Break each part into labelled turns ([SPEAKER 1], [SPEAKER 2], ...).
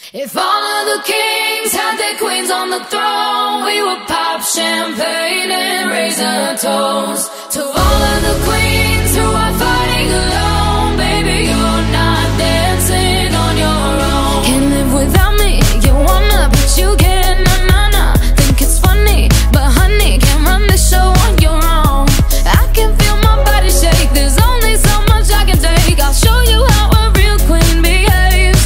[SPEAKER 1] If all of the kings had their queens on the throne, we would pop champagne and raise a toast to all of the queens who are fighting alone. Baby, you're not dancing on your own. Can't live without me, you wanna, but you can't, nah. Think it's funny, but honey, can't run the show on your own. I can feel my body shake, there's only so much I can take. I'll show you how a real queen behaves.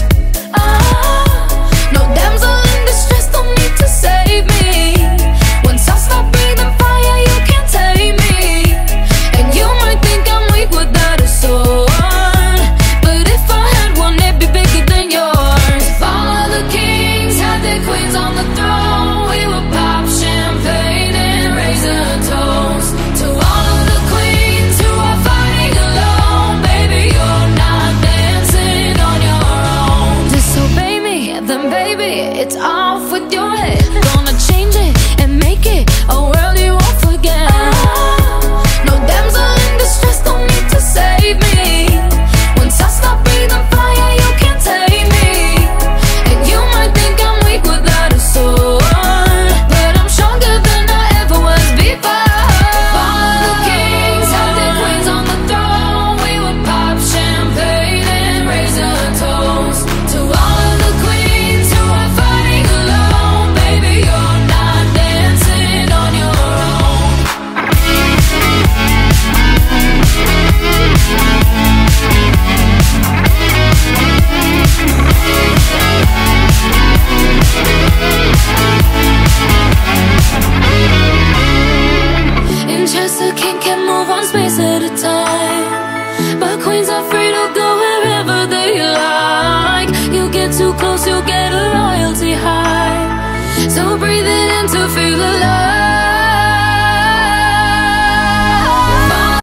[SPEAKER 1] No damsel in distress, don't need to save me. Once I stop breathing fire, you can't tame me. And you might think I'm weak without a sword, but if I had one, it'd be bigger than yours. If all of the kings had their queens on the throne, we would pop champagne and raise a toast to all of the queens who are fighting alone. Baby, you're not dancing on your own. Disobey me, then baby, it's off with your head. Gonna change it and make it a world you won't forget. No damsel in distress, don't need to save me. Once I stop breathing fire, you can't tame me. And you might think I'm weak without a sword, but I'm stronger than I ever was before. All of the kings had their queens on the throne, we would pop champagne and raise a toast to all of the queens who are fighting alone. Baby, you're not dancing on your own. In chess, the king can move one space at a time, but queens are free to go wherever they like. You get too close, you'll get a royalty high, so breathe it in to feel alive.